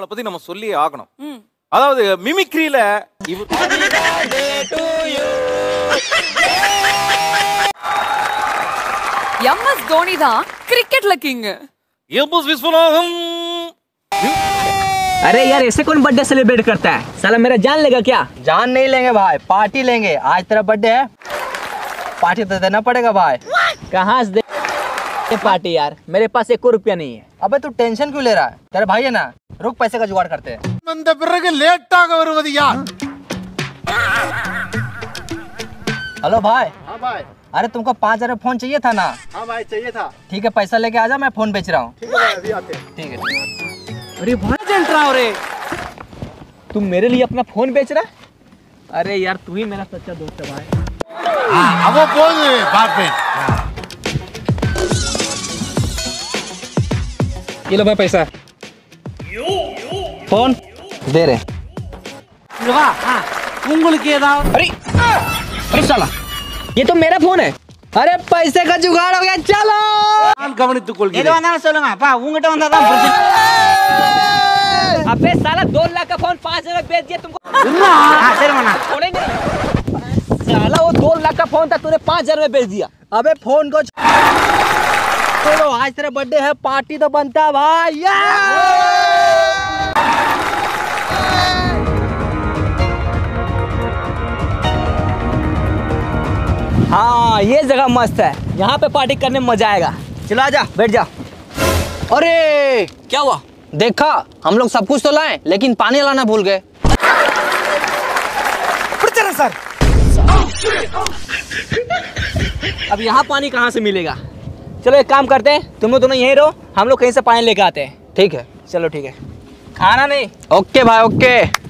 அவங்கள பத்தி நம்ம சொல்லியே ஆகணும். அதாவது மிமிக்ரியில எம்எஸ் தோனி தான் கிரிக்கெட்ல கிங். எம்எஸ் விஸ்வநாதன். अरे यार ऐसे कौन बर्थडे सेलिब्रेट करता है? साला मेरा जान लेगा क्या? जान नहीं लेंगे भाई, पार्टी लेंगे। आज तेरा बर्थडे है, पार्टी तो देना पड़ेगा भाई। कहाँ से दे पार्टी यार, मेरे पास 1 रुपया नहीं है। अबे तू टेंशन क्यों ले रहा है? तेरे भाई है ना, रुक पैसे का जुगाड़ करते हैं। हेलो भाई। हाँ भाई। अरे तुमको 5,000 में फोन चाहिए था ना? हाँ भाई चाहिए था। ठीक है पैसा लेके आजा, मैं फोन बेच रहा हूँ। ठीक है भाई, अभी आते हैं। ठीक है। अरे भाई चल रहा हो रे, तुम मेरे लिए अपना फोन बेच रहा है? अरे यार तू ही मेरा सच्चा दोस्त है भाई। अब वो बोल बात पे। ये लो भाई पैसा। फोन दे रहे। अरे साला ये तो मेरा फोन है। अरे पैसे का जुगाड़ हो गया, चलो। अबे साला 2 लाख का फोन 5,000 में बेच दिया तुमको। साला वो 2 लाख का फोन था, तूने 5,000 में बेच दिया। अबे फोन को छोड़ो, आज तेरा बर्थडे है, पार्टी तो बनता है भाई। हाँ ये जगह मस्त है, यहाँ पे पार्टी करने में मजा आएगा। चलो आजा बैठ जा। अरे क्या हुआ? देखा, हम लोग सब कुछ तो लाए लेकिन पानी लाना भूल गए। सर अब यहाँ पानी कहाँ से मिलेगा? चलो एक काम करते हैं, तुम लोग दोनों यहीं रहो, हम लोग कहीं से पानी लेके आते हैं। ठीक है चलो ठीक है। खाना नहीं? ओके भाई ओके।